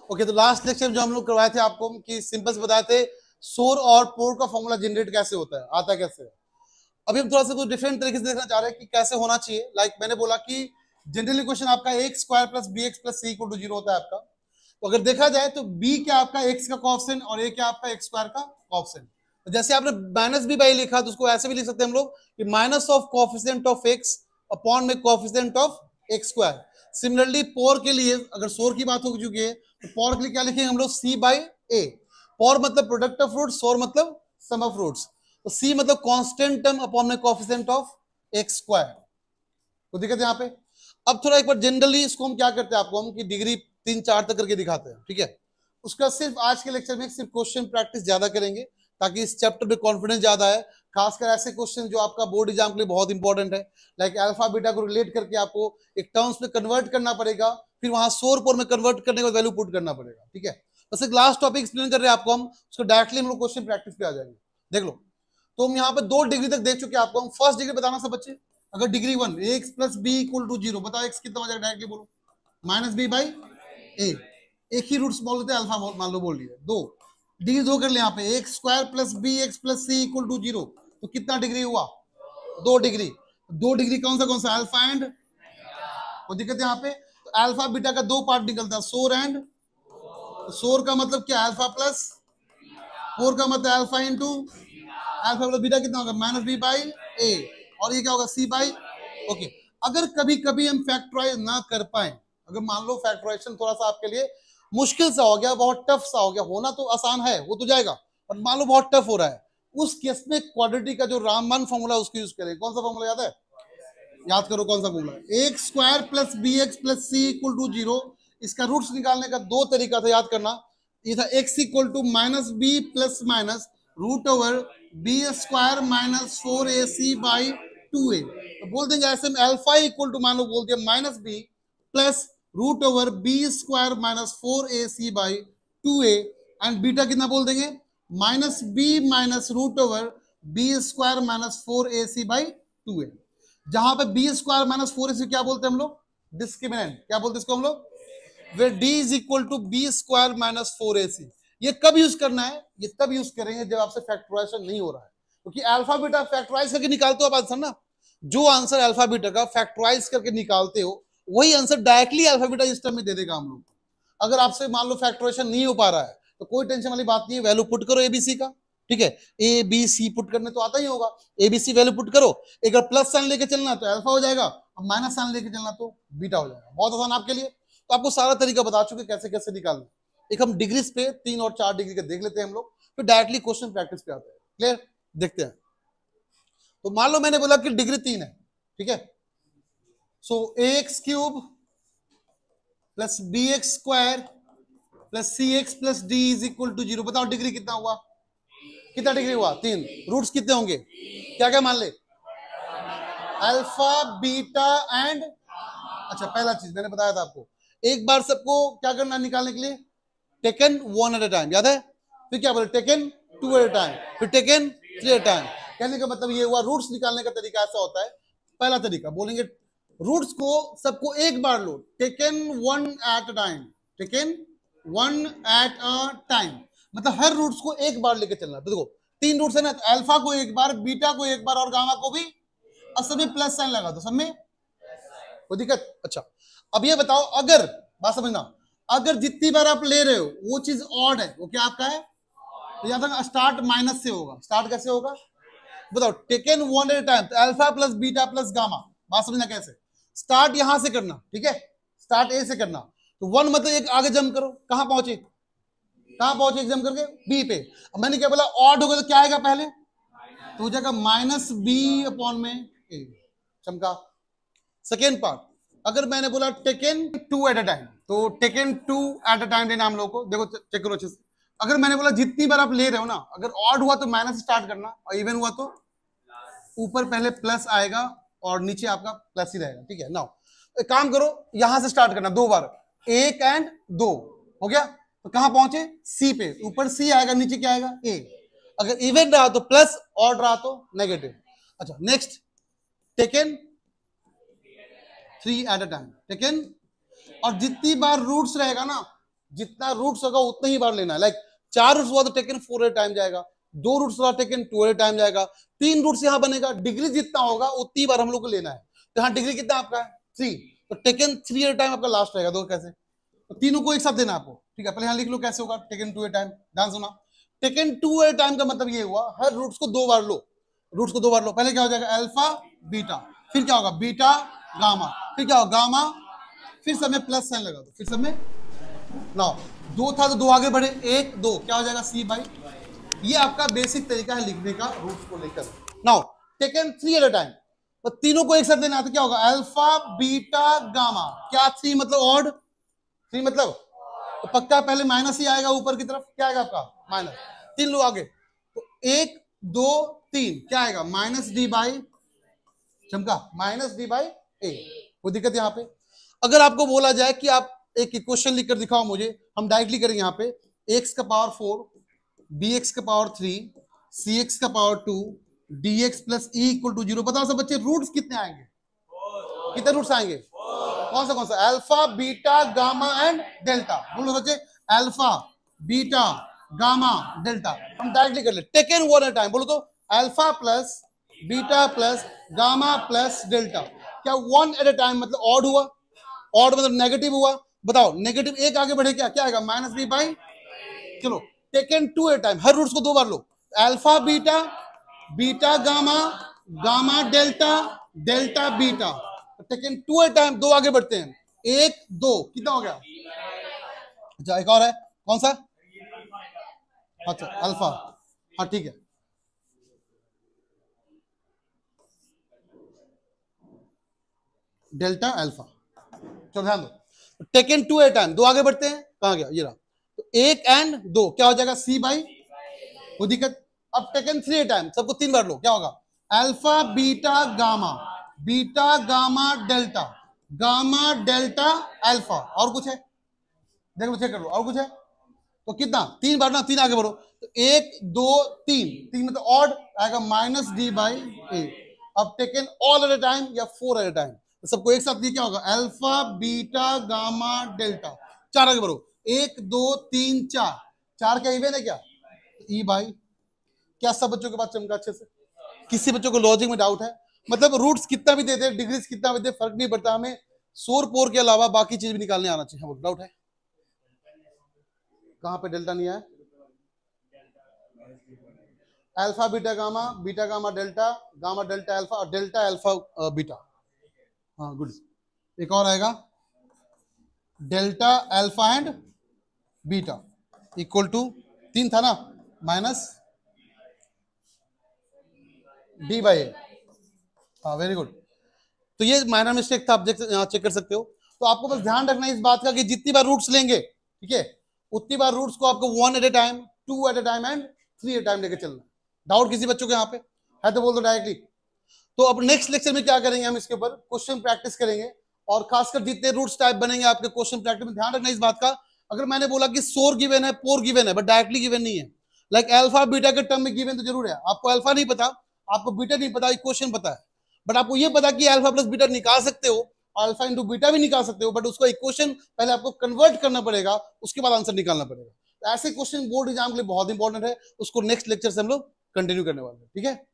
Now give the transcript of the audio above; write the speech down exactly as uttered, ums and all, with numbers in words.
Okay, तो last lecture जो हम लोग करवाए थे आपको कि सिंपल से बताए थे सोर और पोर का फॉर्मूला जनरेट कैसे होता है, आता है कैसे। अभी हम थोड़ा सा कुछ डिफरेंट तरीके से देखना चाह रहे हैं कि कैसे होना चाहिए। लाइक like मैंने बोला कि जनरली क्वेश्चन आपका x square plus b x plus c equal to zero होता है आपका। तो अगर देखा जाए तो बी क्या आपका एक्स का कोएफिशिएंट और ए क्या आपका एक्स स्क्वायर का कोएफिशिएंट। तो जैसे आपने माइनस बी बाई लिखा तो उसको ऐसे भी लिख सकते हैं हम लोग कि minus of coefficient of x upon में coefficient of x square. Similarly POR के लिए अगर सोर की बात हो चुकी है तो पोर के लिए क्या लिखेंगे हम लोग सी बाई ए। पोर मतलब प्रोडक्ट ऑफ फ्रूट्स, सोर मतलब सम ऑफ फ्रूट्स। तो सी मतलब कांस्टेंट टर्म अपॉन में कोएफिशिएंट ऑफ एक्स स्क्वायर। तो दिक्कत यहाँ पे। अब थोड़ा एक बार जनरली इसको हम क्या करते हैं आपको हम कि डिग्री तीन चार तक करके दिखाते हैं, ठीक है। उसका सिर्फ आज के लेक्चर में सिर्फ क्वेश्चन प्रैक्टिस ज्यादा करेंगे ताकि इस चैप्टर में कॉन्फिडेंस ज्यादा है, खासकर ऐसे क्वेश्चन जो आपका बोर्ड एग्जाम के लिए बहुत इंपॉर्टेंट है। लाइक अल्फा बीटा को रिलेट करके आपको एक टर्म्स में कन्वर्ट करना पड़ेगा, फिर वहां सोर पोर में कन्वर्ट करने के बाद वैल्यू पुट करना पड़ेगा, ठीक है। बस एक लास्ट टॉपिक एक्सप्लेन कर रहे हैं आपको हम, उसको डायरेक्टली हम लोग क्वेश्चन प्रैक्टिस पे आ जाएंगे। देख लो, तो हम यहाँ पे दो डिग्री तक देख चुके हैं आपको। हम फर्स्ट डिग्री बताना सब बच्चे। अगर degree one x plus b equal to zero, बताओ एक्स कितना हो जाएगा, डायरेक्टली बोलो माइनस बी बाई ए। एक ही रूट्स बोल लेते हैं, अल्फा मान लो बोल लिया। दो डिग्री दो कर ले यहाँ पे x square plus b x plus c equal to zero, तो कितना डिग्री हुआ, दो डिग्री। दो डिग्री कौन सा कौन सा, अल्फा एंड, वो दिक्कत है यहाँ पे। तो अल्फा बीटा का दो पार्ट निकलता है, सोर एंड। सोर का मतलब क्या, अल्फा प्लस, फोर का मतलब alpha into alpha plus beta कितना होगा, माइनस बी बाई ए, और ये क्या होगा सी बाई। ओके, अगर कभी कभी हम फैक्टराइज ना कर पाए, अगर मान लो फैक्टराइजेशन थोड़ा सा आपके लिए मुश्किल सा हो गया, बहुत टफ सा हो गया, होना तो आसान है वो तो जाएगा, पर मान लो बहुत टफ हो रहा है, उस केस में क्वाड्रेटिक का जो रामबाण फॉर्मूला उसको यूज करें। कौन सा फॉर्मूला याद है, याद करो कौन सा formula, x square plus b x plus c equal to zero. इसका रूट्स निकालने का दो तरीका था, याद करना। ये था x equal to minus b plus minus root over b square minus four a c by two a. तो बोल देंगे ऐसे में अल्फा इक्वल टू मान लो बोल दिया minus b plus root over b square minus four a c by two a, and beta कितना बोल देंगे minus b minus root over b square minus four a c by two a. जहां पे b square minus four a c क्या बोलते हैं हम लोग, डिस्क्रिमिनेंट। क्या बोलते हैं इसको हम लोग, where d is equal to b square minus four a c. ये कब यूज करना है, ये तब यूज करेंगे जब आपसे फैक्टराइजेशन नहीं हो रहा है, क्योंकि अल्फा बीटा फैक्टराइज करके निकालते हो आप आंसर ना, जो आंसर अल्फा बीटा का फैक्टराइज करके निकालते हो वही आंसर डायरेक्टली अल्फा बीटा इस टर्म में दे देगा हम लोग। अगर आपसे मान लो फैक्टराइजेशन नहीं हो पा रहा है तो कोई टेंशन वाली बात नहीं है, वैल्यू पुट करो एबीसी का, ठीक है। ए बी सी पुट करने तो आता ही होगा, एबीसी वैल्यू पुट करो। एक प्लस साइन लेके चलना तो अल्फा हो जाएगा, और माइनस साइन लेके चलना तो बीटा हो जाएगा। बहुत आसान आपके लिए। तो आपको सारा तरीका बता चुके कैसे कैसे निकालना। एक हम डिग्रीज पे तीन और चार डिग्री का देख लेते हैं हम लोग, फिर डायरेक्टली क्वेश्चन प्रैक्टिस पे आते हैं। क्लियर, देखते हैं। तो मान लो मैंने बोला कि डिग्री तीन है, ठीक है। So a x cube plus b x square plus c x plus d is equal to zero. बताओ डिग्री कितना हुआ, कितना डिग्री हुआ, तीन। रूट्स कितने होंगे, क्या क्या मान ले, अल्फा बीटा एंड, अच्छा पहला चीज मैंने बताया था आपको, एक बार सबको क्या करना निकालने के लिए, taken one at a time, याद है। फिर क्या बोले, taken two at a time, फिर taken three at a time. कहने का मतलब ये हुआ रूट्स निकालने का तरीका ऐसा होता है। पहला तरीका बोलेंगे रूट्स को सबको एक बार लो, taken one at a time, taken one at a time, मतलब हर रूट्स को एक बार लेके चलना। तो देखो तीन रूट्स है ना, तो अल्फा को एक बार, बीटा को एक बार और गामा को भी, और सब में प्लस साइन लगा दो, सब में कोई दिक्कत। अच्छा अब ये बताओ, अगर बात समझना, अगर जितनी बार आप ले रहे हो वो चीज ऑड है, वो क्या आपका है, तो याद रखना स्टार्ट माइनस से होगा। स्टार्ट कैसे होगा बताओ, टेकन वन एट टाइम, तो alpha plus beta plus gamma. बात समझना कैसे, स्टार्ट यहां से करना, ठीक है, स्टार्ट ए से करना। तो वन मतलब एक आगे जंप करो, कहां पहुंचे, कहां पहुंचे, एक जंप करके बी पे। अब मैंने क्या बोला, ऑड होगा तो क्या आएगा पहले, तो हो जाएगा माइनस बी अपॉन में ए। चमका। सेकेंड पार्ट, अगर मैंने बोला taken two at a time, तो taken two at a time लेना हम लोग को। देखो चेक करो अच्छे से, अगर मैंने बोला जितनी बार आप ले रहे हो ना, अगर ऑड हुआ तो माइनस स्टार्ट करना, और इवन हुआ तो ऊपर पहले प्लस आएगा और नीचे आपका प्लस ही रहेगा, ठीक है। नाउ एक काम करो, यहां से स्टार्ट करना, दो बार, एक एंड दो, हो गया। तो कहां पहुंचे, सी पे, ऊपर सी आएगा नीचे क्या आएगा ए। अगर इवन रहा तो प्लस, ऑड रहा तो नेगेटिव। अच्छा next, taken three at a time, taken, और जितनी बार रूट्स रहेगा ना जितना रूट्स होगा उतना ही बार लेना है। लाइक चार रूट्स हुआ तो टेकन फोर एट टाइम जाएगा, दो रूट्स हुआ टेकन टू एट टाइम जाएगा, तीन रूट्स यहाँ बनेगा, डिग्री जितना होगा उतनी बार हम लोग को लेना है। तो यहाँ डिग्री कितना आपका है थ्री, तो टेकन थ्री एट टाइम आपका लास्ट रहेगा। दो कैसे, तो तीनों को एक साथ देना आपको, ठीक है। पहले यहाँ लिख लो कैसे होगा टेकन टू एट टाइम। ध्यान सुना, टेकन टू एट टाइम का मतलब ये हुआ हर रूट्स को दो बार लो, रूट्स को दो बार लो। पहले क्या हो जाएगा अल्फा बीटा, फिर क्या होगा बीटा गामा, फिर क्या होगा गामा, फिर सब में प्लस साइन लगा दो, फिर सब में ना दो था तो दो आगे बढ़े, एक दो क्या हो जाएगा सी बाई। ये आपका बेसिक तरीका है लिखने का रूट्स को लेकर। Now taken three at a time, तो तीनों को एक साथ लेना है तो क्या होगा अल्फा बीटा गामा। क्या थ्री मतलब ऑड, थ्री मतलब तो पक्का पहले माइनस ही आएगा ऊपर की तरफ, क्या आएगा आपका माइनस। तीन लोग आगे तो एक दो तीन क्या आएगा माइनस डी बाई, चमका माइनस डी बाई ए। कोई दिक्कत यहाँ पे? अगर आपको बोला जाए कि आप एक इक्वेशन लिखकर दिखाओ मुझे, हम डायरेक्टली करेंगे यहाँ पे एक्स का पावर फोर, बी एक्स का पावर थ्री, सी एक्स का power two, d x plus e equal to zero. बताओ सब बच्चे रूट्स कितने आएंगे, कितने रूट्स आएंगे? कौन सा कौन सा? Alpha beta gamma and delta. बोलो बच्चे अल्फा बीटा गामा डेल्टा। हम डायरेक्टली कर ले टेकन वन एट टाइम। बोलो तो alpha plus beta plus gamma plus delta. क्या वन एट अ टाइम मतलब ऑड हुआ? ऑड मतलब नेगेटिव हुआ। बताओ नेगेटिव एक आगे बढ़े क्या क्या आएगा माइनस बी बाई। चलो टेकन टू एट टाइम, हर रूट्स को दो बार लो। Alpha beta beta gamma gamma delta delta beta. Taken two at time, दो आगे बढ़ते हैं, एक दो कितना हो गया? अच्छा एक और है कौन सा? अच्छा अल्फा, हाँ ठीक है। Delta alpha. चलो ध्यान दो, टेकन टू एट टाइम, दो आगे बढ़ते हैं, कहां गया ये रहा, तो एक एंड दो क्या हो जाएगा सी बाई। कोई दिक्कत? अब टेकन थ्री एट टाइम, सबको तीन बार लो, क्या होगा alpha beta gamma beta gamma delta gamma delta alpha. और कुछ है? देख लो चेक कर लो, और कुछ है? तो कितना? तीन बार ना, तीन आगे बढ़ो, तो एक दो तीन, तीन मतलब ऑड आएगा माइनस डी बाई ए। अब taken all at a time या फोर एट अ टाइम, तो सबको एक साथ ये क्या होगा अल्फा बीटा गामा डेल्टा। चार आगे बढ़ो, एक दो तीन चार, चार क्या इवन है क्या? E by. क्या सब बच्चों के पास चमका अच्छे से? किसी बच्चों को लॉजिक में डाउट है? मतलब रूट्स कितना भी दे दे, डिग्रीज कितना भी दे, फर्क नहीं पड़ता, हमें सोर पोर के अलावा बाकी चीज भी निकालने आना चाहिए। हाँ डाउट है? कहां पे डेल्टा नहीं आया? Alpha beta gamma beta gamma delta gamma delta alpha और डेल्टा अल्फा बीटा। हाँ गुड। एक और आएगा delta alpha and beta equal to तीन था ना माइनस डी बाई ए। हाँ वेरी गुड। तो ये माइनर मिस्टेक था, आप यहाँ चेक कर सकते हो। तो आपको बस ध्यान रखना है इस बात का कि जितनी बार रूट्स लेंगे, ठीक है, उतनी बार रूट्स को आपको one at a time, two at a time and three at time लेके चलना। डाउट किसी बच्चों के यहाँ पे है तो बोल दो डायरेक्टली। तो अब नेक्स्ट लेक्चर में क्या करेंगे, हम इसके ऊपर क्वेश्चन प्रैक्टिस करेंगे, और खासकर जितने रूट्स टाइप बनेंगे आपके क्वेश्चन प्रैक्टिस में ध्यान रखना इस बात का। अगर मैंने बोला कि सोर गिवन है, पोर गिवन है, बट डायरेक्टली गिवन नहीं है। लाइक अल्फा बीटा के टर्म में गिवन तो जरूर है, आपको अल्फा नहीं पता, आपको बीटा नहीं पता, इक्वेशन पता है, बट आपको ये पता कि अल्फा प्लस बीटा निकाल सकते हो, अल्फा इंटू बीटा भी निकाल सकते हो, बट उसका इक्वेशन पहले आपको कन्वर्ट करना पड़ेगा, उसके बाद आंसर निकालना पड़ेगा। तो ऐसे क्वेश्चन बोर्ड एग्जाम के लिए बहुत इंपॉर्टेंट है, उसको नेक्स्ट लेक्चर से हम लोग कंटिन्यू करने वाले हैं, ठीक है।